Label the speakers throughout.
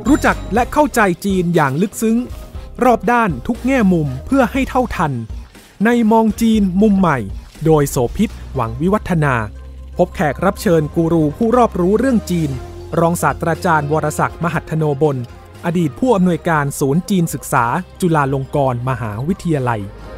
Speaker 1: รู้จักและเข้าใจจีนอย่างลึกซึ้งรอบด้านทุกแง่มุมเพื่อให้เท่าทันในมองจีนมุมใหม่โดยโสภิต หวังวิวัฒนาพบแขกรับเชิญกูรูผู้รอบรู้เรื่องจีนรองศาสตราจารย์วรศักดิ์มหัทโนบลอดีตผู้อำนวยการศูนย์จีนศึกษาจุฬาลงกรณ์มหาวิทยาลัย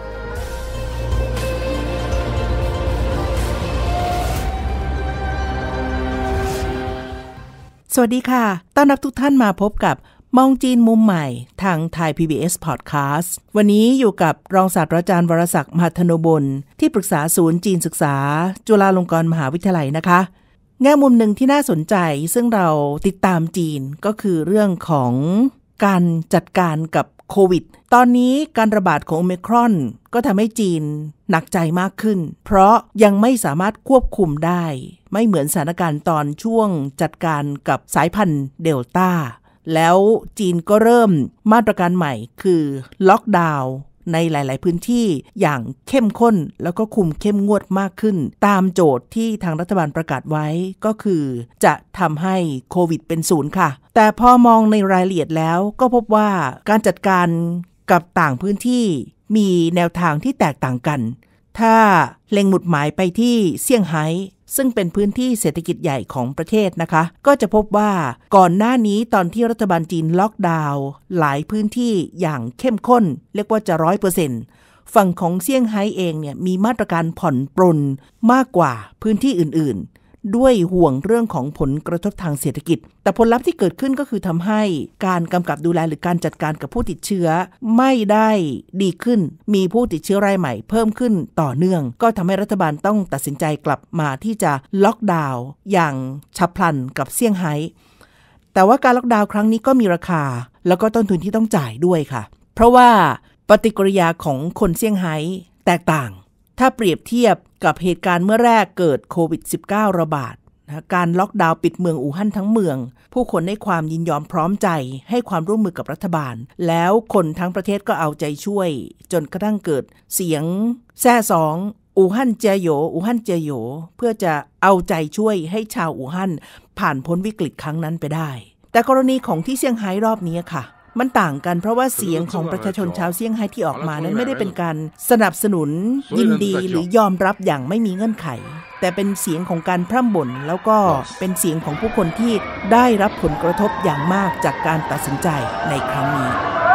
Speaker 2: สวัสดีค่ะต้อนรับทุกท่านมาพบกับมองจีนมุมใหม่ทางไทย PBS Podcast วันนี้อยู่กับรองศาสตราจารย์วรศักดิ์มหัทโนบลที่ปรึกษาศูนย์จีนศึกษาจุฬาลงกรณ์มหาวิทยาลัยนะคะแง่มุมหนึ่งที่น่าสนใจซึ่งเราติดตามจีนก็คือเรื่องของการจัดการกับโควิดตอนนี้การระบาดของโอไมครอนก็ทำให้จีนหนักใจมากขึ้นเพราะยังไม่สามารถควบคุมได้ไม่เหมือนสถานการณ์ตอนช่วงจัดการกับสายพันธุ์เดลต้าแล้วจีนก็เริ่มมาตรการใหม่คือล็อกดาวน์ในหลายๆพื้นที่อย่างเข้มข้นแล้วก็คุมเข้มงวดมากขึ้นตามโจทย์ที่ทางรัฐบาลประกาศไว้ก็คือจะทำให้โควิดเป็นศูนย์ค่ะแต่พอมองในรายละเอียดแล้วก็พบว่าการจัดการกับต่างพื้นที่มีแนวทางที่แตกต่างกันถ้าเล็งหมุดหมายไปที่เซี่ยงไฮ้ซึ่งเป็นพื้นที่เศรษฐกิจใหญ่ของประเทศนะคะก็จะพบว่าก่อนหน้านี้ตอนที่รัฐบาลจีนล็อกดาวน์หลายพื้นที่อย่างเข้มข้นเรียกว่าจะ 100% ฝั่งของเซี่ยงไฮ้เองเนี่ยมีมาตรการผ่อนปรนมากกว่าพื้นที่อื่นๆด้วยห่วงเรื่องของผลกระทบทางเศรษฐกิจแต่ผลลัพธ์ที่เกิดขึ้นก็คือทำให้การกำกับดูแลหรือการจัดการกับผู้ติดเชื้อไม่ได้ดีขึ้นมีผู้ติดเชื้อรายใหม่เพิ่มขึ้นต่อเนื่องก็ทำให้รัฐบาลต้องตัดสินใจกลับมาที่จะล็อกดาวน์อย่างฉับพลันกับเซี่ยงไฮ้แต่ว่าการล็อกดาวน์ครั้งนี้ก็มีราคาแล้วก็ต้นทุนที่ต้องจ่ายด้วยค่ะเพราะว่าปฏิกิริยาของคนเซี่ยงไฮ้แตกต่างถ้าเปรียบเทียบกับเหตุการณ์เมื่อแรกเกิดโควิด -19 ระบาดการล็อกดาวน์ปิดเมืองอู่ฮั่นทั้งเมืองผู้คนให้ความยินยอมพร้อมใจให้ความร่วมมือกับรัฐบาลแล้วคนทั้งประเทศก็เอาใจช่วยจนกระทั่งเกิดเสียงแซ่สองอู่ฮั่นเจียโหยอู่ฮั่นเจียโหยเพื่อจะเอาใจช่วยให้ชาวอู่ฮั่นผ่านพ้นวิกฤตครั้งนั้นไปได้แต่กรณีของที่เซี่ยงไฮ้รอบนี้ค่ะมันต่างกันเพราะว่าเสียงของประชาชนชาวเซี่ยงไฮ้ที่ออกมานั้นไม่ได้เป็นการสนับสนุนยินดีหรือยอมรับอย่างไม่มีเงื่อนไขแต่เป็นเสียงของการพร่ำบ่นแล้วก็เป็นเสียงของผู้คนที่ได้รับผลกระทบอย่างมากจากการตัดสินใจในครั้งนี้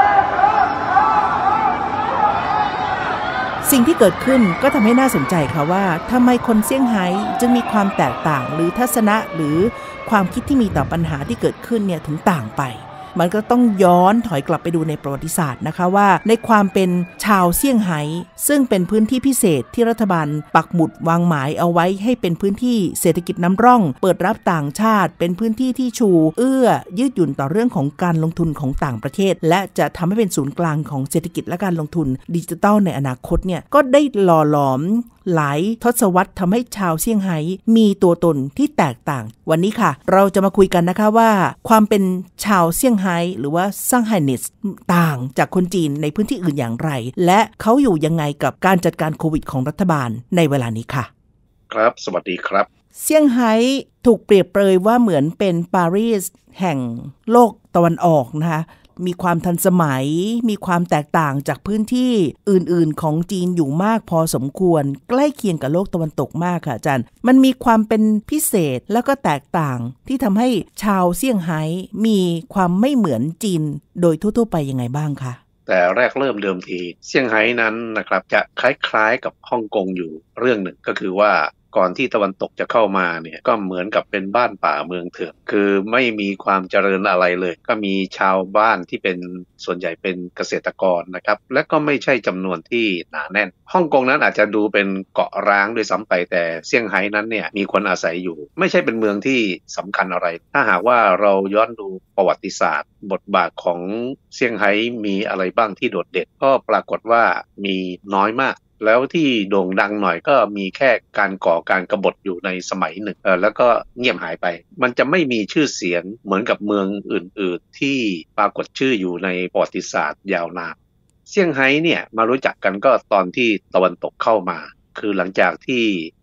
Speaker 2: สิ่งที่เกิดขึ้นก็ทำให้น่าสนใจค่ะว่าทำไมคนเซี่ยงไฮ้จึงมีความแตกต่างหรือทัศนะหรือความคิดที่มีต่อปัญหาที่เกิดขึ้นเนี่ยถึงต่างไปมันก็ต้องย้อนถอยกลับไปดูในประวัติศาสตร์นะคะว่าในความเป็นชาวเซี่ยงไฮ้ซึ่งเป็นพื้นที่พิเศษที่รัฐบาลปักหมุดวางหมายเอาไว้ให้เป็นพื้นที่เศรษฐกิจนำร่องเปิดรับต่างชาติเป็นพื้นที่ที่ชูยืดหยุ่นต่อเรื่องของการลงทุนของต่างประเทศและจะทำให้เป็นศูนย์กลางของเศรษฐกิจและการลงทุนดิจิทัลในอนาคตเนี่ยก็ได้หล่อหลอมหลายทศวรรษทำให้ชาวเซี่ยงไฮ้มีตัวตนที่แตกต่างวันนี้ค่ะเราจะมาคุยกันนะคะว่าความเป็นชาวเซี่ยงไฮ้หรือว่าซังไฮนิสต่างจากคนจีนในพื้นที่อื่นอย่างไรและเขาอยู่ยังไงกับการจัดการโควิดของรัฐบาลในเวลานี้ค่ะ
Speaker 3: ครับสวัสดีครับ
Speaker 2: เซี่ยงไฮ้ถูกเปรียบเปรยว่าเหมือนเป็นปารีสแห่งโลกตะวันออกนะคะมีความทันสมัยมีความแตกต่างจากพื้นที่อื่นๆของจีนอยู่มากพอสมควรใกล้เคียงกับโลกตะวันตกมากค่ะอาจารย์มันมีความเป็นพิเศษแล้วก็แตกต่างที่ทำให้ชาวเซี่ยงไฮ้มีความไม่เหมือนจีนโดยทั่วๆไปยังไงบ้างคะ
Speaker 3: แต่แรกเริ่มเดิมทีเซี่ยงไฮ้นั้นนะครับจะคล้ายๆกับฮ่องกงอยู่เรื่องหนึ่งก็คือว่าก่อนที่ตะวันตกจะเข้ามาเนี่ยก็เหมือนกับเป็นบ้านป่าเมืองเถื่อนคือไม่มีความเจริญอะไรเลยก็มีชาวบ้านที่เป็นส่วนใหญ่เป็นเกษตรกรนะครับและก็ไม่ใช่จำนวนที่หนาแน่นฮ่องกงนั้นอาจจะดูเป็นเกาะร้างด้วยซ้ำไปแต่เซี่ยงไฮ้นั้นเนี่ยมีคนอาศัยอยู่ไม่ใช่เป็นเมืองที่สำคัญอะไรถ้าหากว่าเราย้อนดูประวัติศาสตร์บทบาทของเซี่ยงไฮ้มีอะไรบ้างที่โดดเด่นก็ปรากฏว่ามีน้อยมากแล้วที่โด่งดังหน่อยก็มีแค่การก่อการกบฏอยู่ในสมัยหนึ่งแล้วก็เงียบหายไปมันจะไม่มีชื่อเสียงเหมือนกับเมืองอื่นๆที่ปรากฏชื่ออยู่ในประวัติศาสตร์ยาวนานเซี่ยงไฮ้เนี่ยมารู้จักกันก็ตอนที่ตะวันตกเข้ามาคือหลังจากที่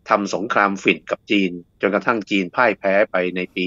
Speaker 3: ทำสงครามฝิ่นกับจีนจนกระทั่งจีนพ่ายแพ้ไปในปี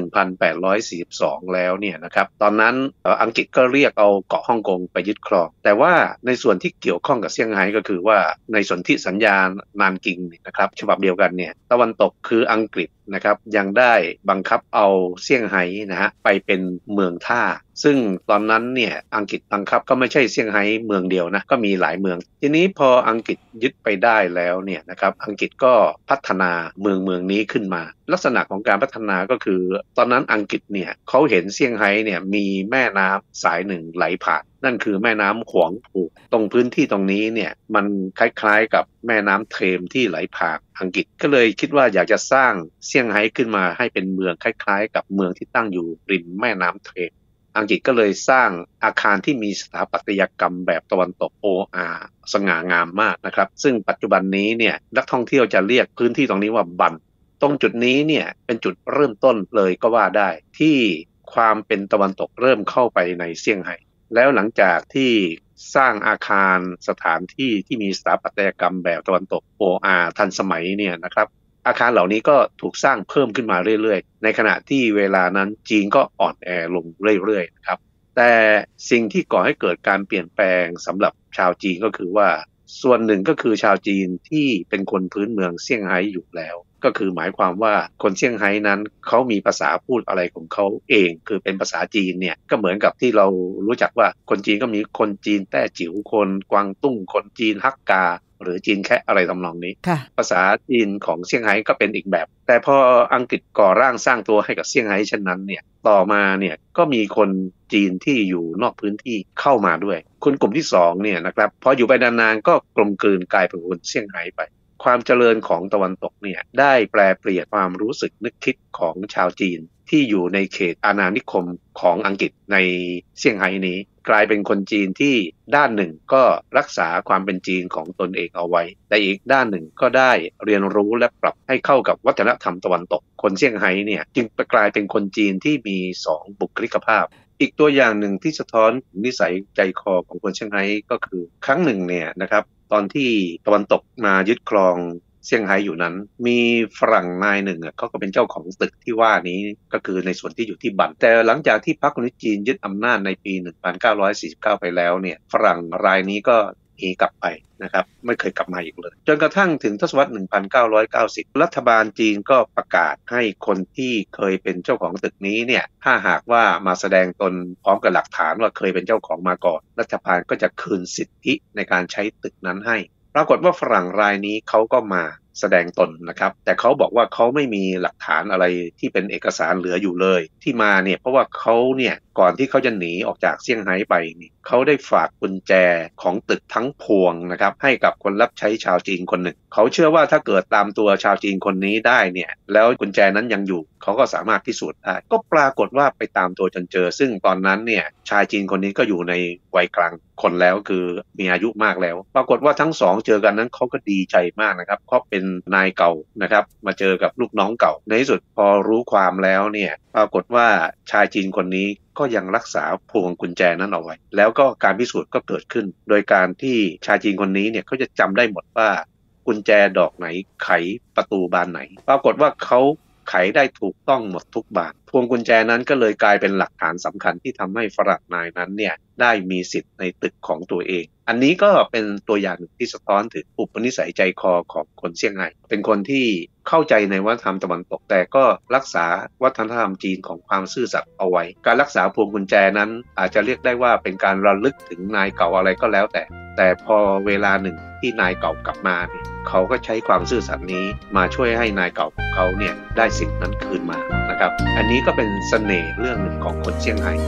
Speaker 3: 1842 แล้วเนี่ยนะครับตอนนั้นอังกฤษก็เรียกเอาเกาะฮ่องกงไปยึดครองแต่ว่าในส่วนที่เกี่ยวข้องกับเซี่ยงไฮ้ก็คือว่าในสนธิสัญญานานกิงนะครับฉบับเดียวกันเนี่ยตะวันตกคืออังกฤษนะครับยังได้บังคับเอาเซี่ยงไฮ้นะฮะไปเป็นเมืองท่าซึ่งตอนนั้นเนี่ยอังกฤษบังคับก็ไม่ใช่เซี่ยงไฮ้เมืองเดียวนะก็มีหลายเมืองทีนี้พออังกฤษยึดไปได้แล้วเนี่ยนะครับอังกฤษก็พัฒนาเมืองนี้ขึ้นมาลักษณะของการพัฒนาก็คือตอนนั้นอังกฤษเนี่ยเขาเห็นเซี่ยงไฮ้เนี่ยมีแม่น้ำสายหนึ่งไหลผ่านนั่นคือแม่น้ำหวงผูตรงพื้นที่ตรงนี้เนี่ยมันคล้ายๆกับแม่น้ำเทมที่ไหลผ่านอังกฤษก็เลยคิดว่าอยากจะสร้างเซี่ยงไฮ้ขึ้นมาให้เป็นเมืองคล้ายๆกับเมืองที่ตั้งอยู่ริมแม่น้ำเทมอังกฤษก็เลยสร้างอาคารที่มีสถาปัตยกรรมแบบตะวันตก OR สง่างามมากนะครับซึ่งปัจจุบันนี้เนี่ยนักท่องเที่ยวจะเรียกพื้นที่ตรงนี้ว่าบันตรงจุดนี้เนี่ยเป็นจุดเริ่มต้นเลยก็ว่าได้ที่ความเป็นตะวันตกเริ่มเข้าไปในเซี่ยงไฮ้แล้วหลังจากที่สร้างอาคารสถานที่ที่มีสถาปัตยกรรมแบบตะวันตก OR ทันสมัยเนี่ยนะครับอาคารเหล่านี้ก็ถูกสร้างเพิ่มขึ้นมาเรื่อยๆในขณะที่เวลานั้นจีนก็อ่อนแอลงเรื่อยๆนะครับแต่สิ่งที่ก่อให้เกิดการเปลี่ยนแปลงสำหรับชาวจีนก็คือว่าส่วนหนึ่งก็คือชาวจีนที่เป็นคนพื้นเมืองเซี่ยงไฮ้อยู่แล้วก็คือหมายความว่าคนเซี่ยงไฮ้นั้นเขามีภาษาพูดอะไรของเขาเองคือเป็นภาษาจีนเนี่ยก็เหมือนกับที่เรารู้จักว่าคนจีนก็มีคนจีนแต้จิ๋วคนกวางตุ้งคนจีนฮักกาหรือจีนแคะอะไรทำนองนี้ภาษาจีนของเซี่ยงไฮ้ก็เป็นอีกแบบแต่พออังกฤษก่อร่างสร้างตัวให้กับเซี่ยงไฮ้เช่นนั้นเนี่ยต่อมาเนี่ยก็มีคนจีนที่อยู่นอกพื้นที่เข้ามาด้วยคนกลุ่มที่2เนี่ยนะครับพออยู่ไปนานๆก็กลมกลืนกลายเป็นคนเซี่ยงไฮ้ไปความเจริญของตะวันตกเนี่ยได้แปลเปลี่ยนความรู้สึกนึกคิดของชาวจีนที่อยู่ในเขตอาณานิคมของอังกฤษในเซี่ยงไฮ้นี้กลายเป็นคนจีนที่ด้านหนึ่งก็รักษาความเป็นจีนของตนเองเอาไว้แต่อีกด้านหนึ่งก็ได้เรียนรู้และปรับให้เข้ากับวัฒนธรรมตะวันตกคนเซี่ยงไฮ้เนี่ยจึงกลายเป็นคนจีนที่มี2บุคลิกภาพอีกตัวอย่างหนึ่งที่สะท้อนนิสัยใจคอของคนเซี่ยงไฮ้ก็คือครั้งหนึ่งเนี่ยนะครับตอนที่ตะวันตกมายึดครองเซี่ยงไฮ้อยู่นั้นมีฝรั่งนายหนึ่งเขาก็เป็นเจ้าของตึกที่ว่านี้ก็คือในส่วนที่อยู่ที่บันแต่หลังจากที่พรรคคอมมิวนิสต์จีนยึดอำนาจในปี 1949 ไปแล้วเนี่ยฝรั่งรายนี้ก็หนีกลับไปนะครับไม่เคยกลับมาอีกเลยจนกระทั่งถึงทศวรรษ 1990 รัฐบาลจีนก็ประกาศให้คนที่เคยเป็นเจ้าของตึกนี้เนี่ยถ้าหากว่ามาแสดงตนพร้อมกับหลักฐานว่าเคยเป็นเจ้าของมาก่อนรัฐบาลก็จะคืนสิทธิในการใช้ตึกนั้นให้ปรากฏว่าฝรั่งรายนี้เขาก็มาแสดงตนนะครับแต่เขาบอกว่าเขาไม่มีหลักฐานอะไรที่เป็นเอกสารเหลืออยู่เลยที่มาเนี่ยเพราะว่าเขาเนี่ยก่อนที่เขาจะหนีออกจากเซี่ยงไฮ้ไปนี่เขาได้ฝากกุญแจของตึกทั้งพวงนะครับให้กับคนรับใช้ชาวจีนคนหนึ่งเขาเชื่อว่าถ้าเกิดตามตัวชาวจีนคนนี้ได้เนี่ยแล้วกุญแจนั้นยังอยู่เขาก็สามารถพิสูจน์ได้ก็ปรากฏว่าไปตามตัวจนเจอซึ่งตอนนั้นเนี่ยชายจีนคนนี้ก็อยู่ในวัยกลางคนแล้วคือมีอายุมากแล้วปรากฏว่าทั้งสองเจอกันนั้นเขาก็ดีใจมากนะครับเพราะเป็นนายเก่านะครับมาเจอกับลูกน้องเก่าในที่สุดพอรู้ความแล้วเนี่ยปรากฏว่าชายจีนคนนี้ก็ยังรักษาพวงกุญแจนั้นเอาไว้แล้วก็การพิสูจน์ก็เกิดขึ้นโดยการที่ชายจีนคนนี้เนี่ยเขาจะจำได้หมดว่ากุญแจดอกไหนไขประตูบานไหนปรากฏว่าเขาไขได้ถูกต้องหมดทุกบานพวงกุญแจนั้นก็เลยกลายเป็นหลักฐานสำคัญที่ทำให้ฝรั่งนายนั้นเนี่ยได้มีสิทธิ์ในตึกของตัวเองอันนี้ก็เป็นตัวอย่างหนึ่งที่สะท้อนถึงอุปนิสัยใจคอของคนเซี่ยงไฮ้เป็นคนที่เข้าใจในวัฒนธรรมตะวันตกแต่ก็รักษาวัฒนธรรมจีนของความซื่อสัตย์เอาไว้การรักษาพวงกุญแจนั้นอาจจะเรียกได้ว่าเป็นการระลึกถึงนายเก่าอะไรก็แล้วแต่พอเวลาหนึ่งที่นายเก่ากลับมาเนี่ยเขาก็ใช้ความซื่อสัตย์นี้มาช่วยให้นายเก่าของเขาเนี่ยได้สิทธินั้นคืนมานะครับอันนี้ก็เป็นเสน่ห์เรื่องหนึ่งของคนเซี่ยงไฮ้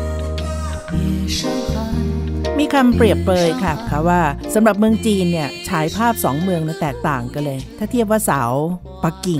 Speaker 2: มีคำเปรียบเปรยค่ะว่าสำหรับเมืองจีนเนี่ยฉายภาพ2เมืองนั้นแตกต่างกันเลยถ้าเทียบว่าเสาปักกิ่ง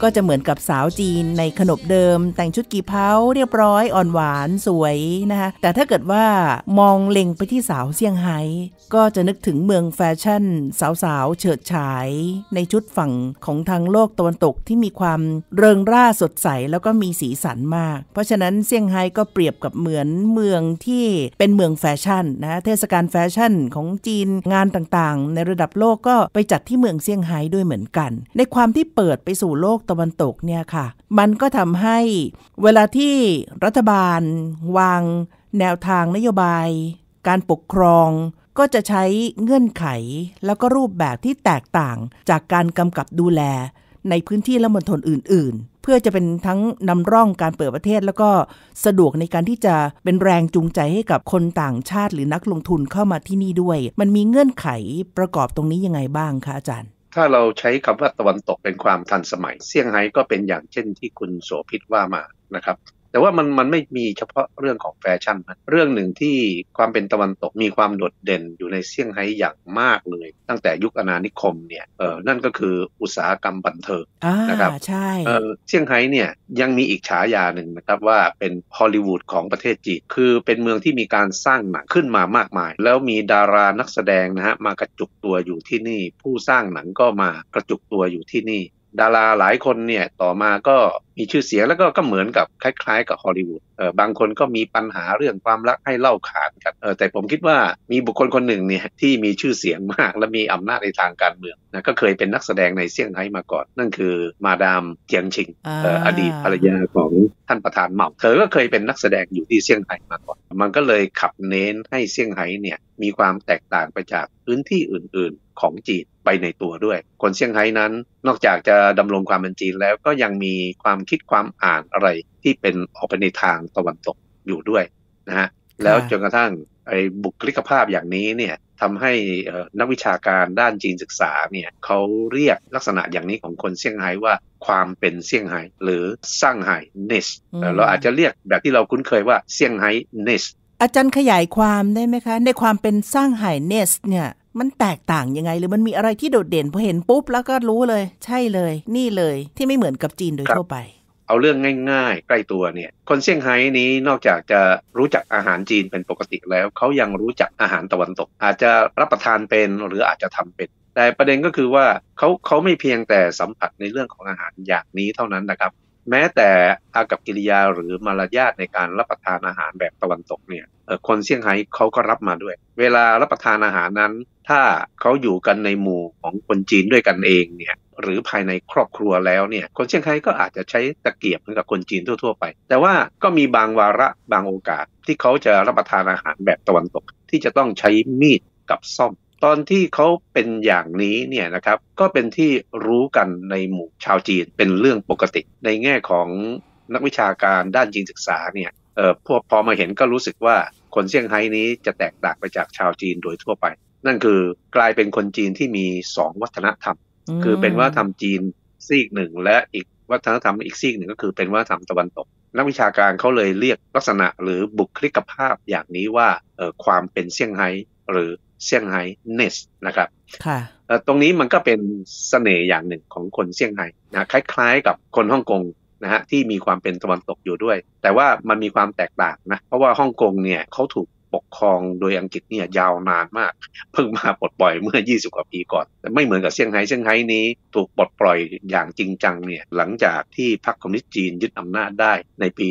Speaker 2: ก็จะเหมือนกับสาวจีนในขนบเดิมแต่งชุดกี่เผาเรียบร้อยอ่อนหวานสวยนะคะแต่ถ้าเกิดว่ามองเล็งไปที่สาวเซี่ยงไฮ้ก็จะนึกถึงเมืองแฟชั่นสาวๆเฉิดฉายในชุดฝั่งของทางโลกตะวันตกที่มีความเริงร่าสดใสแล้วก็มีสีสันมากเพราะฉะนั้นเซี่ยงไฮ้ก็เปรียบกับเหมือนเมืองที่เป็นเมืองแฟชั่นนะเทศกาลแฟชั่นของจีนงานต่างๆในระดับโลกก็ไปจัดที่เมืองเซี่ยงไฮ้ด้วยเหมือนกันในความที่เปิดไปสู่โลกตะวันตกเนี่ยค่ะมันก็ทำให้เวลาที่รัฐบาลวางแนวทางนโยบายการปกครองก็จะใช้เงื่อนไขแล้วก็รูปแบบที่แตกต่างจากการกำกับดูแลในพื้นที่และมณฑลอื่นๆเพื่อจะเป็นทั้งนำร่องการเปิดประเทศแล้วก็สะดวกในการที่จะเป็นแรงจูงใจให้กับคนต่างชาติหรือนักลงทุนเข้ามาที่นี่ด้วยมันมีเงื่อนไขประกอบตรงนี้ยังไงบ้างคะอาจารย์
Speaker 3: ถ้าเราใช้คำว่าตะวันตกเป็นความทันสมัยเซี่ยงไฮ้ก็เป็นอย่างเช่นที่คุณโสภิตว่ามานะครับแต่ว่ามันไม่มีเฉพาะเรื่องของแฟชั่นนะเรื่องหนึ่งที่ความเป็นตะวันตกมีความโดดเด่นอยู่ในเซี่ยงไฮ้อย่างมากเลยตั้งแต่ยุคอาณานิคมเนี่ยนั่นก็คืออุตสาหกรรมบันเทิงนะครับ
Speaker 2: ใช่
Speaker 3: เซี่ยงไฮ้เนี่ยยังมีอีกฉายาหนึ่งนะครับว่าเป็นฮอลลีวูดของประเทศจีนคือเป็นเมืองที่มีการสร้างหนังขึ้นมามากมายแล้วมีดารานักแสดงนะฮะมากระจุกตัวอยู่ที่นี่ผู้สร้างหนังก็มากระจุกตัวอยู่ที่นี่ดาราหลายคนเนี่ยต่อมาก็มีชื่อเสียงแล้วก็เหมือนกับคล้ายๆกับฮอลลีวูดบางคนก็มีปัญหาเรื่องความรักให้เล่าขานกันแต่ผมคิดว่ามีบุคคลคนหนึ่งเนี่ยที่มีชื่อเสียงมากและมีอำนาจในทางการเมืองนะก็เคยเป็นนักแสดงในเซี่ยงไฮ้มาก่อนนั่นคือมาดามเจียงชิงอดีตภรรยาของท่านประธานเหมาเธอก็เคยเป็นนักแสดงอยู่ที่เซี่ยงไฮ้มาก่อนมันก็เลยขับเน้นให้เซี่ยงไฮ้เนี่ยมีความแตกต่างไปจากพื้นที่อื่นๆของจีนไปในตัวด้วยคนเซี่ยงไฮ้นั้นนอกจากจะดำรงความเป็นจีนแล้วก็ยังมีความคิดความอ่านอะไรที่เป็นออกไปในทางตะวันตกอยู่ด้วยนะฮะแล้วจนกระทั่งบุคลิกภาพอย่างนี้เนี่ยทำให้นักวิชาการด้านจีนศึกษาเนี่ยเขาเรียกลักษณะอย่างนี้ของคนเซี่ยงไฮ้ว่าความเป็นเซี่ยงไฮ้หรือซ่างไฮ้เนสเราอาจจะเรียกแบบที่เราคุ้นเคยว่าเซี่ยงไฮ้เนส
Speaker 2: อาจารย์ขยายความได้ไหมคะในความเป็นซ่างไฮ้เนสเนี่ยมันแตกต่างยังไงหรือมันมีอะไรที่โดดเด่นพอเห็นปุ๊บแล้วก็รู้เลยใช่เลยนี่เลยที่ไม่เหมือนกับจีนโดยทั่วไป
Speaker 3: เอาเรื่องง่ายๆใกล้ตัวเนี่ยคนเซี่ยงไฮ้นี้นอกจากจะรู้จักอาหารจีนเป็นปกติแล้วเขายังรู้จักอาหารตะวันตกอาจจะรับประทานเป็นหรืออาจจะทำเป็นแต่ประเด็นก็คือว่าเขาไม่เพียงแต่สัมผัสในเรื่องของอาหารอย่างนี้เท่านั้นนะครับแม้แต่อากัปกิริยาหรือมารยาทในการรับประทานอาหารแบบตะวันตกเนี่ยคนเซี่ยงไฮ้เขาก็รับมาด้วยเวลารับประทานอาหารนั้นถ้าเขาอยู่กันในหมู่ของคนจีนด้วยกันเองเนี่ยหรือภายในครอบครัวแล้วเนี่ยคนเซี่ยงไฮ้ก็อาจจะใช้ตะเกียบเหมือนกับคนจีนทั่วๆไปแต่ว่าก็มีบางวาระบางโอกาสที่เขาจะรับประทานอาหารแบบตะวันตกที่จะต้องใช้มีดกับส้อมตอนที่เขาเป็นอย่างนี้เนี่ยนะครับก็เป็นที่รู้กันในหมู่ชาวจีนเป็นเรื่องปกติในแง่ของนักวิชาการด้านจีนศึกษาเนี่ยพอมาเห็นก็รู้สึกว่าคนเซี่ยงไฮ้นี้จะแตกต่างไปจากชาวจีนโดยทั่วไปนั่นคือกลายเป็นคนจีนที่มี2วัฒนธรรมคือเป็นวัฒนธรรมจีนซีกหนึ่งและอีกวัฒนธรรมอีกซีกหนึ่งก็คือเป็นวัฒนธรรมตะวันตกนักวิชาการเขาเลยเรียกลักษณะหรือบุคลิกภาพอย่างนี้ว่าความเป็นเซี่ยงไฮ้หรือเซี่ยงไฮ้เนสนะครับตรงนี้มันก็เป็นเสน่ห์อย่างหนึ่งของคนเซี่ยงไฮ้นะคล้ายๆกับคนฮ่องกงนะฮะที่มีความเป็นตะวันตกอยู่ด้วยแต่ว่ามันมีความแตกต่างนะเพราะว่าฮ่องกงเนี่ยเขาถูกปกครองโดยอังกฤษเนี่ยยาวนานมากเพิ่งมาปลดปล่อยเมื่อ20กว่าปีก่อนแต่ไม่เหมือนกับเซี่ยงไฮ้นี้ถูกปลดปล่อยอย่างจริงจังเนี่ยหลังจากที่พรรคคอมมิวนิสต์จีนยึดอำนาจได้ในปี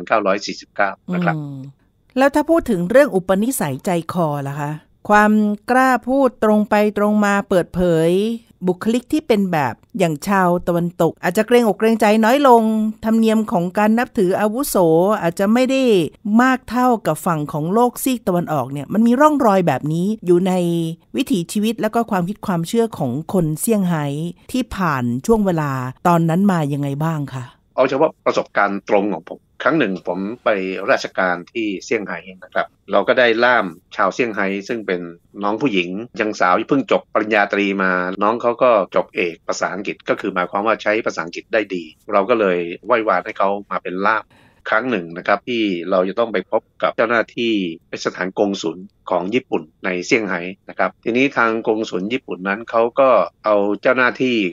Speaker 3: 1949นะครับ
Speaker 2: แล้วถ้าพูดถึงเรื่องอุปนิสัยใจคอล่ะคะความกล้าพูดตรงไปตรงมาเปิดเผยบุคลิกที่เป็นแบบอย่างชาวตะวันตกอาจจะเกรงอกเกรงใจน้อยลงธรรมเนียมของการนับถืออาวุโสอาจจะไม่ได้มากเท่ากับฝั่งของโลกซีกตะวันออกเนี่ยมันมีร่องรอยแบบนี้อยู่ในวิถีชีวิตแล้วก็ความคิดความเชื่อของคนเซี่ยงไฮ้ที่ผ่านช่วงเวลาตอนนั้นมายังไงบ้างคะ
Speaker 3: เอาเฉพาะประสบการณ์ตรงของผมครั้งหนึ่งผมไปราชการที่เซี่ยงไฮ้นะครับเราก็ได้ล่ามชาวเซี่ยงไฮ้ซึ่งเป็นน้องผู้หญิงยังสาวเพิ่งจบปริญญาตรีมาน้องเขาก็จบเอกภาษาอังกฤษก็คือหมายความว่าใช้ภาษาอังกฤษได้ดีเราก็เลยไหว้วานให้เขามาเป็นล่ามครั้งหนึ่งนะครับที่เราจะต้องไปพบกับเจ้าหน้าที่สถานกงสุลของญี่ปุ่นในเซี่ยงไฮ้นะครับทีนี้ทางกงสุลญี่ปุ่นนั้นเขาก็เอาเจ้าหน้าที่ข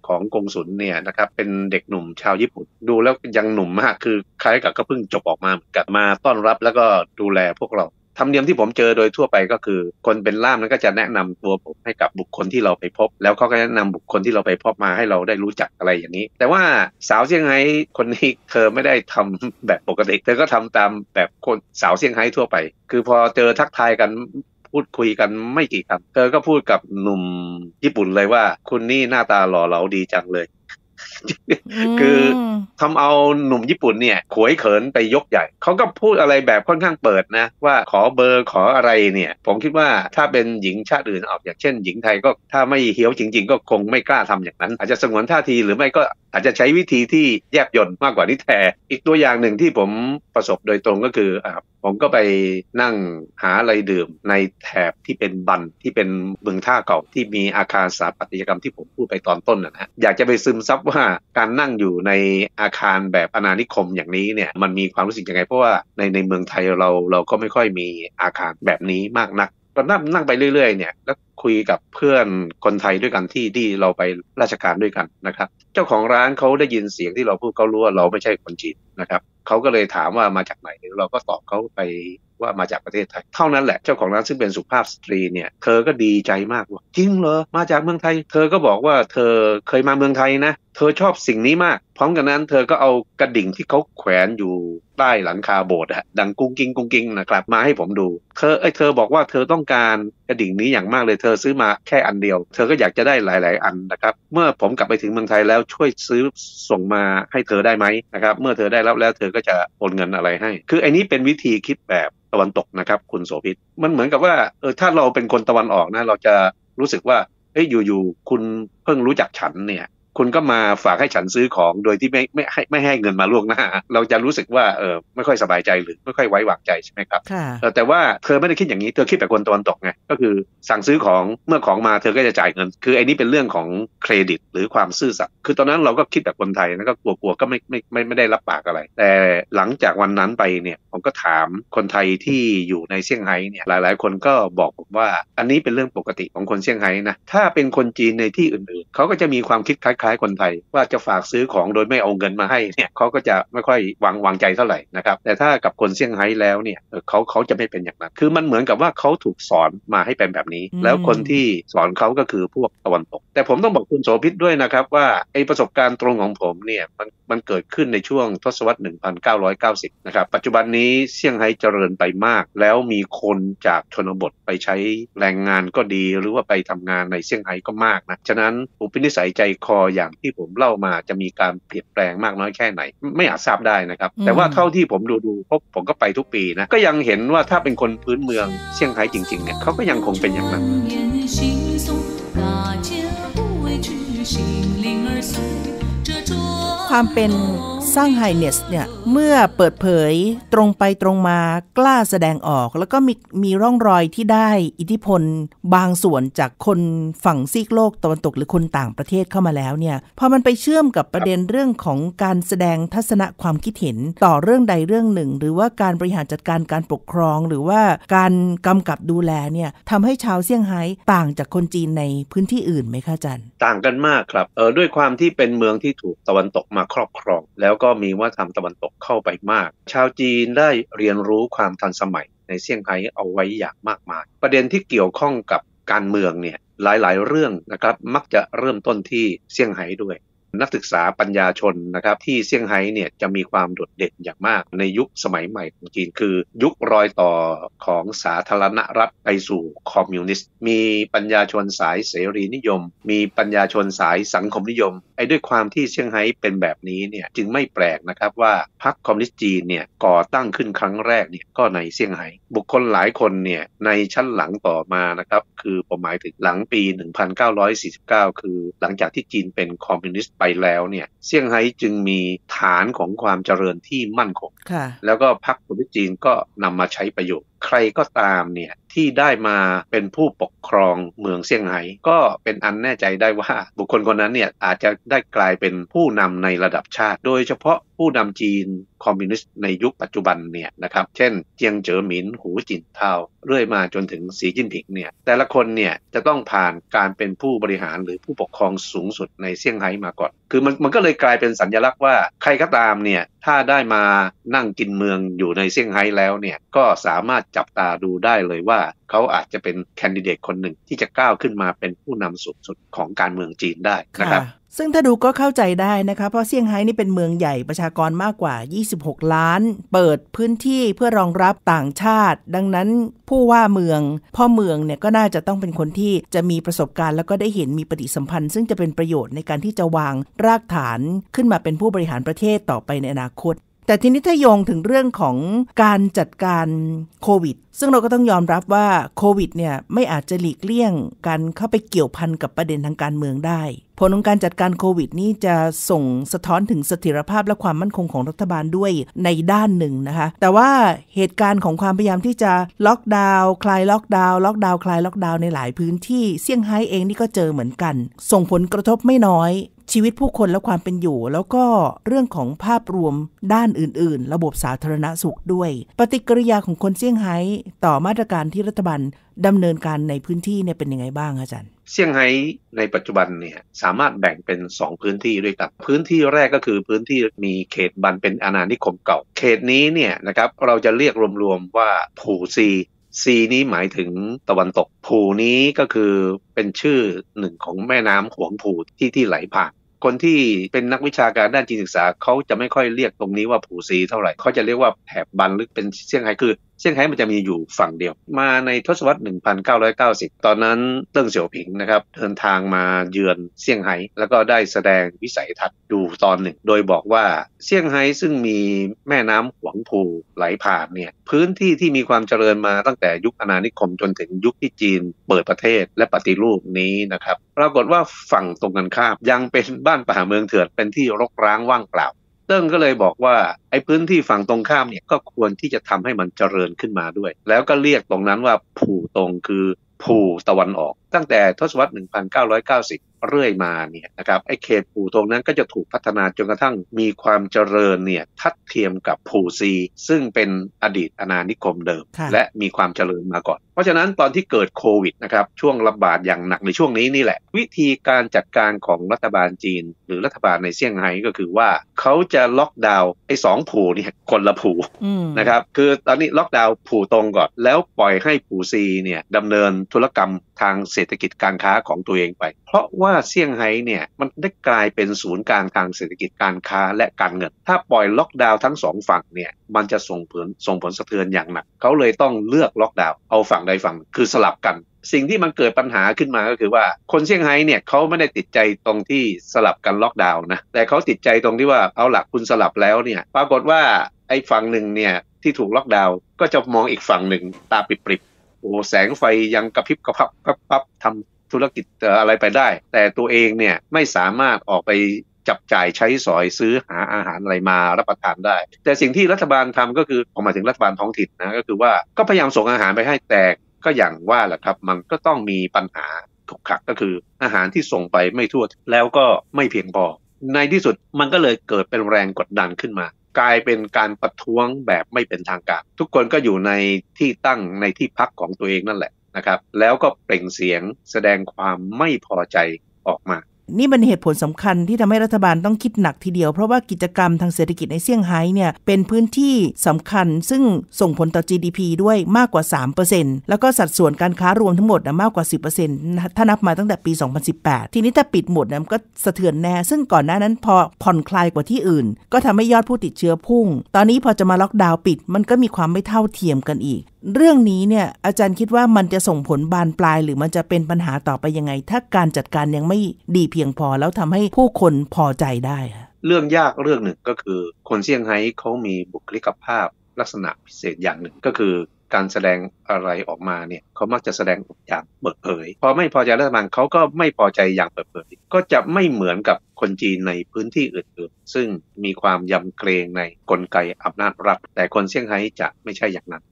Speaker 3: ของกงสุลเนี่ยนะครับเป็นเด็กหนุ่มชาวญี่ปุ่นดูแล้วยังหนุ่มมากคือคล้ายกับก็เพิ่งจบออกมาเหมือนกันมาต้อนรับแล้วก็ดูแลพวกเราธรรมเนียมที่ผมเจอโดยทั่วไปก็คือคนเป็นล่ามนั้นก็จะแนะนำตัวผมให้กับบุคคลที่เราไปพบแล้วเขาก็แนะนำบุคคลที่เราไปพบมาให้เราได้รู้จักอะไรอย่างนี้แต่ว่าสาวเซี่ยงไฮ้คนนี้เธอไม่ได้ทำแบบปกติเธอก็ทำตามแบบคนสาวเซี่ยงไฮ้ทั่วไปคือพอเจอทักทายกันพูดคุยกันไม่กี่คำเธอก็พูดกับหนุ่มญี่ปุ่นเลยว่าคุณนี่หน้าตาหล่อเหลาดีจังเลยคือทำเอาหนุ่มญี่ปุ่นเนี่ยขวยเขินไปยกใหญ่เขาก็พูดอะไรแบบค่อนข้างเปิดนะว่าขอเบอร์ขออะไรเนี่ยผมคิดว่าถ้าเป็นหญิงชาติอื่นออกอย่างเช่นหญิงไทยก็ถ้าไม่เหี้ยวจริงๆก็คงไม่กล้าทำอย่างนั้นอาจจะสงวนท่าทีหรือไม่ก็อาจจะใช้วิธีที่แยบยลมากกว่าที่แท้อีกตัวอย่างหนึ่งที่ผมประสบโดยตรงก็คือผมก็ไปนั่งหาอะไรดื่มในแถบที่เป็นบันที่เป็นเมืองท่าเก่าที่มีอาคารสถาปัตยกรรมที่ผมพูดไปตอนต้นนะฮะอยากจะไปซึมซับว่าการนั่งอยู่ในอาคารแบบอาณานิคมอย่างนี้เนี่ยมันมีความรู้สึกยังไงเพราะว่าในเมืองไทยเราก็ไม่ค่อยมีอาคารแบบนี้มากนักก็นั่งไปเรื่อยๆเนี่ยแล้วคุยกับเพื่อนคนไทยด้วยกันที่เราไปราชการด้วยกันนะครับเจ้าของร้านเขาได้ยินเสียงที่เราพูดเขารู้ว่าเราไม่ใช่คนจีนนะครับเขาก็เลยถามว่ามาจากไหนเราก็ตอบเขาไปว่ามาจากประเทศไทยเท่านั้นแหละเจ้าของร้านซึ่งเป็นสุภาพสตรีเนี่ยเธอก็ดีใจมากว่าจริงเหรอมาจากเมืองไทยเธอก็บอกว่าเธอเคยมาเมืองไทยนะเธอชอบสิ่งนี้มากพร้อมกันนั้นเธอก็เอากระดิ่งที่เขาแขวนอยู่ใต้หลังคาโบสถ์ดังกุ้งกิ้งนะครับมาให้ผมดูเธอบอกว่าเธอต้องการกระดิ่งนี้อย่างมากเลยเธอซื้อมาแค่อันเดียวเธอก็อยากจะได้หลายๆอันนะครับเมื่อผมกลับไปถึงเมืองไทยแล้วช่วยซื้อส่งมาให้เธอได้ไหมนะครับเมื่อเธอได้รับแล้วเธอก็จะโอนเงินอะไรให้คือไอ้นี้เป็นวิธีคิดแบบตะวันตกนะครับคุณโสภิตมันเหมือนกับว่าถ้าเราเป็นคนตะวันออกนะเราจะรู้สึกว่าอยู่คุณเพิ่งรู้จักฉันเนี่ยคุณก็มาฝากให้ฉันซื้อของโดยที่ไม่ให้เงินมาล่วงหน้าเราจะรู้สึกว่าไม่ค่อยสบายใจหรือไม่ค่อยไว้วางใจใช่ไหมครับแต่ว่าเธอไม่ได้คิดอย่างนี้เธอคิดแบบคนตะวันตกไงก็คือสั่งซื้อของเมื่อของมาเธอก็จะจ่ายเงินคือไอ้นี้เป็นเรื่องของเครดิตหรือความซื่อสัตย์คือตอนนั้นเราก็คิดแบบคนไทยแล้วก็กลัวก็ไม่ได้รับปากอะไรแต่หลังจากวันนั้นไปเนี่ยผมก็ถามคนไทยที่อยู่ในเซี่ยงไฮ้เนี่ยหลายๆคนก็บอกผมว่าอันนี้เป็นเรื่องปกติของคนเซี่ยงไฮ้นะถ้าเป็นคนจีนในที่อื่นๆเขาก็จะมีความคิดคล้ายๆคนไทยว่าจะฝากซื้อของโดยไม่เอาเงินมาให้เนี่ยเขาก็จะไม่ค่อยวางใจเท่าไหร่นะครับแต่ถ้ากับคนเซี่ยงไฮ้แล้วเนี่ยเขาจะไม่เป็นอย่างนั้นคือมันเหมือนกับว่าเขาถูกสอนมาให้เป็นแบบนี้แล้วคนที่สอนเขาก็คือพวกตะวันตกแต่ผมต้องบอกคุณโสภิตด้วยนะครับว่าไอ้ประสบการณ์ตรงของผมเนี่ยมันเกิดขึ้นในช่วงทศวรรษ 1990 นะครับปัจจุบันนี้เซี่ยงไฮ้เจริญไปมากแล้วมีคนจากชนบทไปใช้แรงงานก็ดีหรือว่าไปทำงานในเซี่ยงไฮ้ก็มากนะฉะนั้นอุปนิสัยใจคออย่างที่ผมเล่ามาจะมีการเปลี่ยนแปลงมากน้อยแค่ไหนไม่อาจทราบได้นะครับแต่ว่าเท่าที่ผมดูเพราะผมก็ไปทุกปีนะก็ยังเห็นว่าถ้าเป็นคนพื้นเมืองเซี่ยงไฮ้จริงๆเนี่ยเขาก็ยังคงเป็นอย่างนั้น
Speaker 2: ความเป็นซ่างไฮเนสเนี่ยเมื่อเปิดเผยตรงไปตรงมากล้าแสดงออกแล้วก็มีร่องรอยที่ได้อิทธิพลบางส่วนจากคนฝั่งซีกโลกตะวันตกหรือคนต่างประเทศเข้ามาแล้วเนี่ยพอมันไปเชื่อมกับประเด็นเรื่องของการแสดงทัศนะความคิดเห็นต่อเรื่องใดเรื่องหนึ่งหรือว่าการบริหารจัดการการปกครองหรือว่าการกำกับดูแลเนี่ยทำให้ชาวเซี่ยงไฮ้ต่างจากคนจีนในพื้นที่อื่นไหมคะอาจารย์
Speaker 3: ต่างกันมากครับด้วยความที่เป็นเมืองที่ถูกตะวันตกมาครอบครองแล้วก็มีวัฒนธรรมตะวันตกเข้าไปมากชาวจีนได้เรียนรู้ความทันสมัยในเซี่ยงไฮ้เอาไว้อย่างมากมายประเด็นที่เกี่ยวข้องกับการเมืองเนี่ยหลายๆเรื่องนะครับมักจะเริ่มต้นที่เซี่ยงไฮ้ด้วยนักศึกษาปัญญาชนนะครับที่เซี่ยงไฮ้เนี่ยจะมีความโดดเด่นอย่างมากในยุคสมัยใหม่ของจีนคือยุครอยต่อของสาธารณรัฐไปสู่คอมมิวนิสต์มีปัญญาชนสายเสรีนิยมมีปัญญาชนสายสังคมนิยมด้วยความที่เซี่ยงไฮ้เป็นแบบนี้เนี่ยจึงไม่แปลกนะครับว่าพรรคคอมมิวนิสต์จีนเนี่ยก่อตั้งขึ้นครั้งแรกเนี่ยก็ในเซี่ยงไฮ้บุคคลหลายคนเนี่ยในชั้นหลังต่อมานะครับคือผมหมายถึงหลังปี 1949 คือหลังจากที่จีนเป็นคอมมิวนิสต์ไปแล้วเนี่ยเซี่ยงไฮ้จึงมีฐานของความเจริญที่มั่นคงแล้วก็พรรคคอมมิวนิสต์จีนก็นำมาใช้ประโยชน์ใครก็ตามเนี่ยที่ได้มาเป็นผู้ปกครองเมืองเซี่ยงไฮ้ก็เป็นอันแน่ใจได้ว่าบุคคลคนนั้นเนี่ยอาจจะได้กลายเป็นผู้นำในระดับชาติโดยเฉพาะผู้นำจีนคอมมิวนิสต์ในยุคปัจจุบันเนี่ยนะครับเช่นเจียงเจ๋อหมินหูจินเทาเรื่อยมาจนถึงสีจิ้นผิงเนี่ยแต่ละคนเนี่ยจะต้องผ่านการเป็นผู้บริหารหรือผู้ปกครองสูงสุดในเซี่ยงไฮ้มาก่อนคือมันก็เลยกลายเป็นสัญลักษณ์ว่าใครก็ตามเนี่ยถ้าได้มานั่งกินเมืองอยู่ในเซี่ยงไฮ้แล้วเนี่ยก็สามารถจับตาดูได้เลยว่าเขาอาจจะเป็นแคนดิเดตคนหนึ่งที่จะก้าวขึ้นมาเป็นผู้นำสูงสุดของการเมืองจีนได้นะครับ
Speaker 2: ซึ่งถ้าดูก็เข้าใจได้นะคะเพราะเซี่ยงไฮ้นี่เป็นเมืองใหญ่ประชากรมากกว่า26ล้านเปิดพื้นที่เพื่อรองรับต่างชาติดังนั้นผู้ว่าเมืองพ่อเมืองเนี่ยก็น่าจะต้องเป็นคนที่จะมีประสบการณ์แล้วก็ได้เห็นมีปฏิสัมพันธ์ซึ่งจะเป็นประโยชน์ในการที่จะวางรากฐานขึ้นมาเป็นผู้บริหารประเทศต่อไปในอนาคตแต่ทีนี้ถ้าโยงถึงเรื่องของการจัดการโควิดซึ่งเราก็ต้องยอมรับว่าโควิดเนี่ยไม่อาจจะหลีกเลี่ยงการเข้าไปเกี่ยวพันกับประเด็นทางการเมืองได้ผลของการจัดการโควิดนี่จะส่งสะท้อนถึงเสถียรภาพและความมั่นคงของรัฐบาลด้วยในด้านหนึ่งนะคะแต่ว่าเหตุการณ์ของความพยายามที่จะล็อกดาวน์คลายล็อกดาวน์ล็อกดาวน์คลายล็อกดาวน์ในหลายพื้นที่เซี่ยงไฮ้เองนี่ก็เจอเหมือนกันส่งผลกระทบไม่น้อยชีวิตผู้คนและความเป็นอยู่แล้วก็เรื่องของภาพรวมด้านอื่นๆระบบสาธารณสุขด้วยปฏิกิริยาของคนเซี่ยงไฮ้ต่อมาตรการที่รัฐบาลดำเนินการในพื้นที่เนี่ยเป็นยังไงบ้างอาจารย์
Speaker 3: เซี่ยงไฮ้ในปัจจุบันเนี่ยสามารถแบ่งเป็น2พื้นที่ด้วยกันพื้นที่แรกก็คือพื้นที่มีเขตบันเป็นอาณานิคมเก่าเขตนี้เนี่ยนะครับเราจะเรียกรวมๆว่าผู่ซีนี้หมายถึงตะวันตกผู่นี้ก็คือเป็นชื่อหนึ่งของแม่น้ำหวงผู่ที่ไหลผ่านคนที่เป็นนักวิชาการด้านจีนศึกษาเขาจะไม่ค่อยเรียกตรงนี้ว่าผู่ซีเท่าไหร่เขาจะเรียกว่าแถบบันหรือเป็นเซี่ยงไฮ้คือเซี่ยงไฮ้มันจะมีอยู่ฝั่งเดียวมาในทศวรรษ 1990 ตอนนั้นเติ้งเสี่ยวผิงนะครับเดินทางมาเยือนเซี่ยงไฮ้แล้วก็ได้แสดงวิสัยทัศน์ดูตอนหนึ่งโดยบอกว่าเซี่ยงไฮ้ซึ่งมีแม่น้ำหวงผู่ไหลผ่านเนี่ยพื้นที่ที่มีความเจริญมาตั้งแต่ยุคอาณานิคมจนถึงยุคที่จีนเปิดประเทศและปฏิรูปนี้นะครับปรากฏว่าฝั่งตรงกันข้ามยังเป็นบ้านป่าเมืองเถื่อนเป็นที่รกร้างว่างเปล่าเติ้งก็เลยบอกว่าไอ้พื้นที่ฝั่งตรงข้ามเนี่ยก็ควรที่จะทำให้มันเจริญขึ้นมาด้วยแล้วก็เรียกตรงนั้นว่าผู่ตรงคือผู่ตะวันออกตั้งแต่ทศวรรษ 1990 เรื่อยมาเนี่ยนะครับไอ้เขตผู่ตรงนั้นก็จะถูกพัฒนาจนกระทั่งมีความเจริญเนี่ยทัดเทียมกับผู่ซีซึ่งเป็นอดีตอาณานิคมเดิมและมีความเจริญมาก่อนเพราะฉะนั้นตอนที่เกิดโควิดนะครับช่วงระบาดอย่างหนักในช่วงนี้นี่แหละวิธีการจัดการของรัฐบาลจีนหรือรัฐบาลในเซี่ยงไฮ้ก็คือว่าเขาจะล็อกดาวน์ไอ้2ผู่นี่คนละผู่นะครับคือตอนนี้ล็อกดาวน์ผู่ตรงก่อนแล้วปล่อยให้ผู่ซีเนี่ยดำเนินธุรกรรมทางเศรษฐกิจการค้าของตัวเองไปเพราะว่าเซี่ยงไฮ้เนี่ยมันได้กลายเป็นศูนย์กลางทางเศรษฐกิจการค้าและการเงินถ้าปล่อยล็อกดาวน์ทั้ง2ฝั่งเนี่ยมันจะส่งผลสะเทือนอย่างหนักเขาเลยต้องเลือกล็อกดาวน์เอาฝั่งใดฝั่งคือสลับกันสิ่งที่มันเกิดปัญหาขึ้นมาก็คือว่าคนเซี่ยงไฮ้เนี่ยเขาไม่ได้ติดใจตรงที่สลับกันล็อกดาวน์นะแต่เขาติดใจตรงที่ว่าเอาหลักคุณสลับแล้วเนี่ยปรากฏว่าไอ้ฝั่งหนึ่งเนี่ยที่ถูกล็อกดาวน์ก็จะมองอีกฝั่งหนึ่งตาปริบๆโอ้แสงไฟยังกระพริบกระพับทำธุรกิจอะไรไปได้แต่ตัวเองเนี่ยไม่สามารถออกไปจับจ่ายใช้สอยซื้อหาอาหารอะไรมารับประทานได้แต่สิ่งที่รัฐบาลทำก็คือหมายถึงรัฐบาลท้องถิ่นนะก็คือว่าก็พยายามส่งอาหารไปให้แต่ก็อย่างว่าแหละครับมันก็ต้องมีปัญหาขกขักก็คืออาหารที่ส่งไปไม่ทั่วแล้วก็ไม่เพียงพอในที่สุดมันก็เลยเกิดเป็นแรงกดดันขึ้นมากลายเป็นการประท้วงแบบไม่เป็นทางการทุกคนก็อยู่ในที่ตั้งในที่พักของตัวเองนั่นแหละนะครับแล้วก็เปล่งเสียงแสดงความไม่พอใจออกมา
Speaker 2: นี่เป็นเหตุผลสำคัญที่ทำให้รัฐบาลต้องคิดหนักทีเดียวเพราะว่ากิจกรรมทางเศรษฐกิจในเซี่ยงไฮ้เนี่ยเป็นพื้นที่สำคัญซึ่งส่งผลต่อ GDP ด้วยมากกว่า 3% แล้วก็สัดส่วนการค้ารวมทั้งหมดมากกว่า 10% ถ้านับมาตั้งแต่ปี 2018 ทีนี้ถ้าปิดหมดมันก็สะเทือนแน่ซึ่งก่อนหน้านั้นพอผ่อนคลายกว่าที่อื่นก็ทำให้ยอดผู้ติดเชื้อพุ่งตอนนี้พอจะมาล็อกดาวน์ปิดมันก็มีความไม่เท่าเทียมกันอีกเรื่องนี้เนี่ยอาจารย์คิดว่ามันจะส่งผลบานปลายหรือมันจะเป็นปัญหาต่อไปยังไงถ้าการจัดการยังไม่ดีเพียงพอแล้วทำให้ผู้คนพอใจได้
Speaker 3: เรื่องยากเรื่องหนึ่งก็คือคนเซี่ยงไฮ้เขามีบุคลิกภาพลักษณะพิเศษอย่างหนึ่งก็คือการแสดงอะไรออกมาเนี่ยเขามักจะแสดงอย่างเปิดเผยพอไม่พอใจรัฐบาลเขาก็ไม่พอใจอย่างเปิดเผยก็จะไม่เหมือนกับคนจีนในพื้นที่อื่นๆซึ่งมีความยำเกรงในกลไกอำนาจรัฐแต่คนเซี่ยงไฮ้จะไม่ใช่อย่างนั้น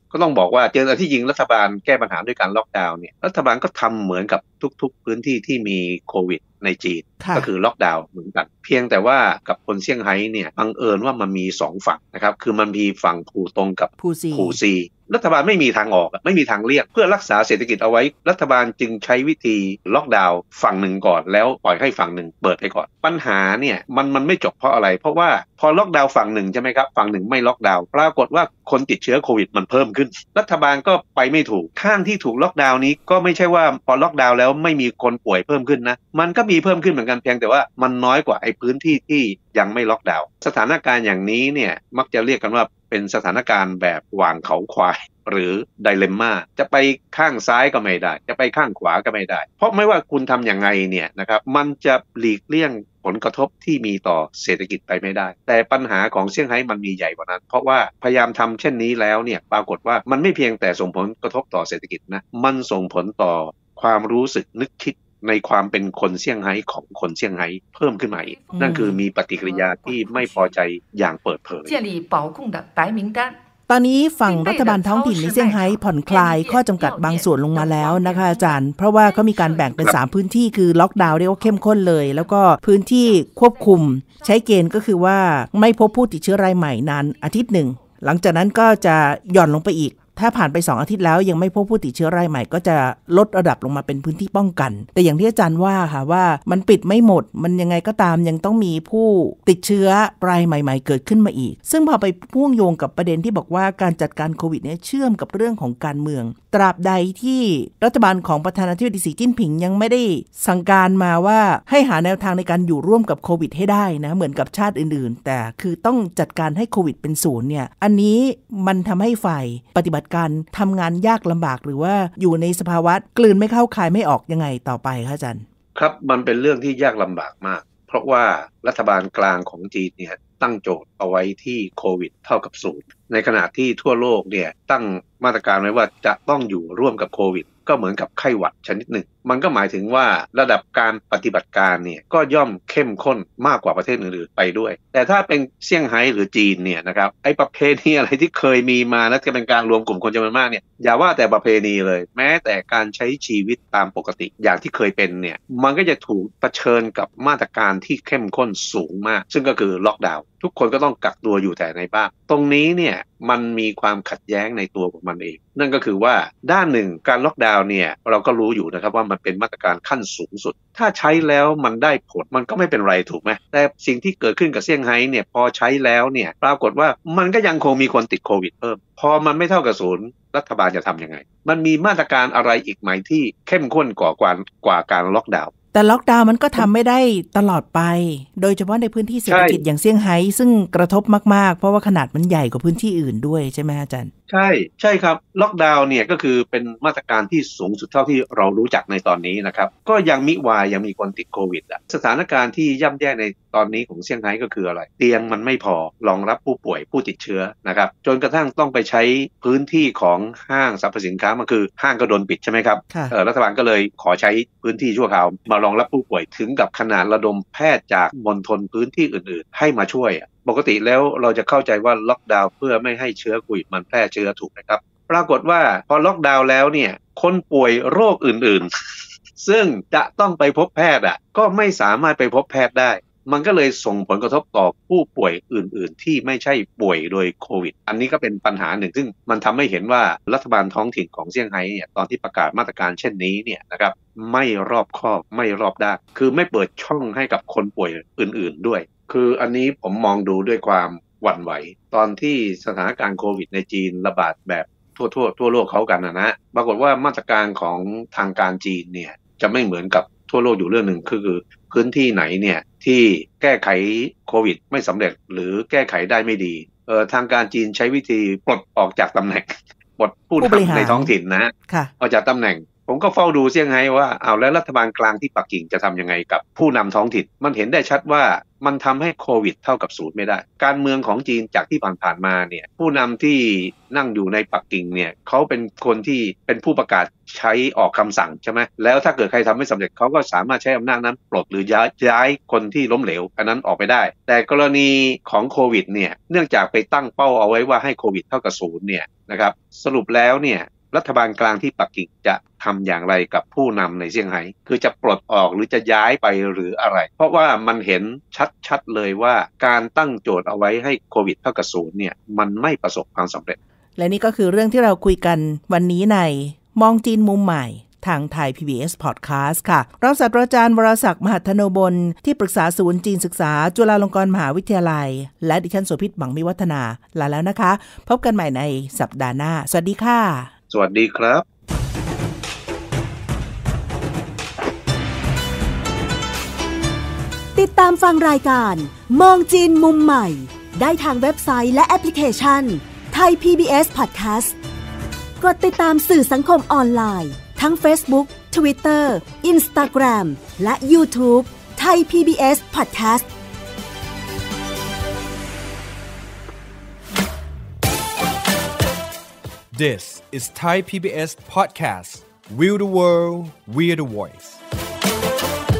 Speaker 3: ก็ต้องบอกว่าเจอที่จริงรัฐบาลแก้ปัญหาด้วยการล็อกดาวน์เนี่ยรัฐบาลก็ทำเหมือนกับทุกๆพื้นที่ที่มีโควิดในจีนก็คือล็อกดาวน์เหมือนกันเพียงแต่ว่ากับคนเซี่ยงไฮ้เนี่ยบังเอิญว่ามันมี2ฝั่งนะครับคือมันมีฝั่งผู่ตงกับผู่ซีรัฐบาลไม่มีทางออกไม่มีทางเลี่ยงเพื่อรักษาเศรษฐกิจเอาไว้รัฐบาลจึงใช้วิธีล็อกดาวน์ฝั่งหนึ่งก่อนแล้วปล่อยให้ฝั่งหนึ่งเปิดไปก่อนปัญหาเนี่ยมันไม่จบเพราะอะไรเพราะว่าพอล็อกดาวน์ฝั่งหนึ่งใช่ไหมครับฝั่งหนึ่งไม่ล็อกดาวน์ปรากฏว่าคนติดเชื้อโควิดมันเพิ่มขึ้นรัฐบาลก็ไปไม่ถูกข้างที่ถูกล็อกดาวน์นี้ก็ไม่ใช่ว่าพอล็อกดาวน์แล้วไม่มีคนป่วยเพิ่มขึ้นนะมันก็มีเพิ่มขึ้นเหมือนกันเพียงแต่ว่ามันน้อยกว่าไอ้พื้นที่ที่ยังไม่ล็อกดาวน์สถานการณ์อย่างนี้เนี่ยมักจะเรียกกันว่าเป็นสถานการณ์แบบหว่างเขาควายหรือไดเลมม่าจะไปข้างซ้ายก็ไม่ได้จะไปข้างขวาก็ไม่ได้เพราะไม่ว่าคุณทำอย่างไงเนี่ยนะครับมันจะหลีกเลี่ยงผลกระทบที่มีต่อเศรษฐกิจไปไม่ได้แต่ปัญหาของเซี่ยงไฮ้มันมีใหญ่กว่านั้นเพราะว่าพยายามทำเช่นนี้แล้วเนี่ยปรากฏว่ามันไม่เพียงแต่ส่งผลกระทบต่อเศรษฐกิจนะมันส่งผลต่อความรู้สึกนึกคิดในความเป็นคนเซี่ยงไฮ้ของคนเซี่ยงไฮ้เพิ่มขึ้นมาอีกนั่นคือมีปฏิกิริยาที่ไม่พอใจอย่างเปิดเผย
Speaker 2: ตอนนี้ฝั่งรัฐบาลท้องถิ่นในเซี่ยงไฮ้ผ่อนคลายข้อจำกัดบางส่วนลงมาแล้วนะคะอาจารย์เพราะว่าเขามีการแบ่งเป็น3พื้นที่คือล็อกดาวน์เรียกว่าเข้มข้นเลยแล้วก็พื้นที่ควบคุมใช้เกณฑ์ก็คือว่าไม่พบผู้ติดเชื้อรายใหม่นานอาทิตย์หนึ่งหลังจากนั้นก็จะหย่อนลงไปอีกถ้าผ่านไป2อาทิตย์แล้วยังไม่พบผู้ติดเชื้อรายใหม่ก็จะลดระดับลงมาเป็นพื้นที่ป้องกันแต่อย่างที่อาจารย์ว่าค่ะว่ามันปิดไม่หมดมันยังไงก็ตามยังต้องมีผู้ติดเชื้อรายใหม่ๆเกิดขึ้นมาอีกซึ่งพอไปพ่วงโยงกับประเด็นที่บอกว่าการจัดการโควิดเนี่ยเชื่อมกับเรื่องของการเมืองตราบใดที่รัฐบาลของประธานาธิบดีสีจิ้นผิงยังไม่ได้สั่งการมาว่าให้หาแนวทางในการอยู่ร่วมกับโควิดให้ได้นะเหมือนกับชาติอื่นๆแต่คือต้องจัดการให้โควิดเป็นศูนย์เนี่ยอันนี้มันทำให้ฝ่ายปฏิบัติการทำงานยากลำบากหรือว่าอยู่ในสภาวะกลืนไม่เข้าคายไม่ออกยังไงต่อไปคะอาจารย์
Speaker 3: ครับมันเป็นเรื่องที่ยากลำบากมากเพราะว่ารัฐบาลกลางของจีนเนี่ยตั้งโจทย์เอาไว้ที่โควิดเท่ากับศูนย์ในขณะที่ทั่วโลกเนี่ยตั้งมาตรการไว้ว่าจะต้องอยู่ร่วมกับโควิดก็เหมือนกับไข้หวัดชนิดหนึ่งมันก็หมายถึงว่าระดับการปฏิบัติการเนี่ยก็ย่อมเข้มข้นมากกว่าประเทศอื่นๆไปด้วยแต่ถ้าเป็นเซี่ยงไฮ้หรือจีนเนี่ยนะครับไอ้ประเพณีอะไรที่เคยมีมาแล้วจะเป็นการรวมกลุ่มคนจำนวนมากเนี่ยอย่าว่าแต่ประเพณีเลยแม้แต่การใช้ชีวิตตามปกติอย่างที่เคยเป็นเนี่ยมันก็จะถูกเผชิญกับมาตรการที่เข้มข้นสูงมากซึ่งก็คือล็อกดาวน์ทุกคนก็ต้องกักตัวอยู่แต่ในบ้านตรงนี้เนี่ยมันมีความขัดแย้งในตัวของมันเองนั่นก็คือว่าด้านหนึ่งการล็อกดาวน์เนี่ยเราก็รู้อยู่นะครับว่ามันเป็นมาตรการขั้นสูงสุดถ้าใช้แล้วมันได้ผลมันก็ไม่เป็นไรถูกไหมแต่สิ่งที่เกิดขึ้นกับเซี่ยงไฮ้เนี่ยพอใช้แล้วเนี่ยปรากฏว่ามันก็ยังคงมีคนติดโควิดเพิ่มพอมันไม่เท่ากับศูนย์รัฐบาลจะทำยังไงมันมีมาตรการอะไรอีกไหมที่เข้มข้นกว่าการล็อกดาวน์
Speaker 2: แต่ล็อกดาวน์มันก็ทำไม่ได้ตลอดไปโดยเฉพาะในพื้นที่เศรษฐกิจอย่างเซี่ยงไฮ้ซึ่งกระทบมากๆเพราะว่าขนาดมันใหญ่กว่าพื้นที่อื่นด้วยใช่ไหมอาจารย์
Speaker 3: ใช่ครับล็อกดาวน์เนี่ยก็คือเป็นมาตรการที่สูงสุดเท่าที่เรารู้จักในตอนนี้นะครับก็ยังมิวายยังมีคนติดโควิดสถานการณ์ที่ย่ำแย่ในตอนนี้ของเซี่ยงไฮ้ก็คืออะไรเตียงมันไม่พอรองรับผู้ป่วยผู้ติดเชื้อนะครับจนกระทั่งต้องไปใช้พื้นที่ของห้างสรรพสินค้ามันคือห้างก็โดนปิดใช่ไหมครับรัฐบาลก็เลยขอใช้พื้นที่ชั่วคราวมารองรับผู้ป่วยถึงกับขนาดระดมแพทย์จากมณฑลพื้นที่อื่นๆให้มาช่วยปกติแล้วเราจะเข้าใจว่าล็อกดาวน์เพื่อไม่ให้เชื้อโควิดมันแพร่เชื้อถูกไหมครับปรากฏว่าพอล็อกดาวน์แล้วเนี่ยคนป่วยโรคอื่นๆ ซึ่งจะต้องไปพบแพทย์ก็ไม่สามารถไปพบแพทย์ได้มันก็เลยส่งผลกระทบต่อผู้ป่วยอื่นๆที่ไม่ใช่ป่วยโดยโควิดอันนี้ก็เป็นปัญหาหนึ่งซึ่งมันทำให้เห็นว่ารัฐบาลท้องถิ่นของเซี่ยงไฮ้เนี่ยตอนที่ประกาศมาตรการเช่นนี้เนี่ยนะครับไม่รอบคอบไม่รอบด้านคือไม่เปิดช่องให้กับคนป่วยอื่นๆด้วยคืออันนี้ผมมองดูด้วยความหวั่นไหวตอนที่สถานการณ์โควิดในจีนระบาดแบบทั่วโลกเขากันนะปรากฏว่ามาตรการของทางการจีนเนี่ยจะไม่เหมือนกับทั่วโลกอยู่เรื่องหนึ่งคือพื้นที่ไหนเนี่ยที่แก้ไขโควิดไม่สำเร็จหรือแก้ไขได้ไม่ดีทางการจีนใช้วิธีปลดออกจากตำแหน่งปลดผู้นำในท้องถิ่นนะออกจากตำแหน่งผมก็เฝ้าดูเซี่ยงไฮ้ว่าเอาแล้วรัฐบาลกลางที่ปักกิ่งจะทำยังไงกับผู้นำท้องถิ่นมันเห็นได้ชัดว่ามันทำให้โควิดเท่ากับศูนย์ไม่ได้การเมืองของจีนจากที่ผ่านๆมาเนี่ยผู้นำที่นั่งอยู่ในปักกิ่งเนี่ยเขาเป็นคนที่เป็นผู้ประกาศใช้ออกคำสั่งใช่ไหมแล้วถ้าเกิดใครทำไม่สำเร็จเขาก็สามารถใช้อำนาจนั้นปลดหรือย้ายคนที่ล้มเหลวอันนั้นออกไปได้แต่กรณีของโควิดเนี่ยเนื่องจากไปตั้งเป้าเอาไว้ว่าให้โควิดเท่ากับศูนย์เนี่ยนะครับสรุปแล้วเนี่ยรัฐบาลกลางที่ปักกิ่งจะทำอย่างไรกับผู้นำในเซี่ยงไฮ้คือจะปลดออกหรือจะย้ายไปหรืออะไรเพราะว่ามันเห็นชัดๆเลยว่าการตั้งโจทย์เอาไว้ให้โควิดเท่ากับศูนย์เนี่ยมันไม่ประสบความสำเร็จ
Speaker 2: และนี่ก็คือเรื่องที่เราคุยกันวันนี้ในมองจีนมุมใหม่ทางไทย PBS Podcast ค่ะรองศาสตราจารย์วรศักดิ์ มหัทโนบลที่ปรึกษาศูนย์จีนศึกษาจุฬาลงกรณ์มหาวิทยาลัยและดิฉันโสภิต หวังมิวัฒนาลาแล้วนะคะพบกันใหม่ในสัปดาห์หน้าสวัสดีค่ะ
Speaker 3: สวัสดีครับ
Speaker 4: ติดตามฟังรายการมองจีนมุมใหม่ได้ทางเว็บไซต์และแอปพลิเคชันไทย PBS Podcast กดติดตามสื่อสังคมออนไลน์ทั้ง Facebook, Twitter, Instagram และ YouTube ไทย PBS Podcast
Speaker 5: This is Thai PBS Podcast. We the world, we the voice.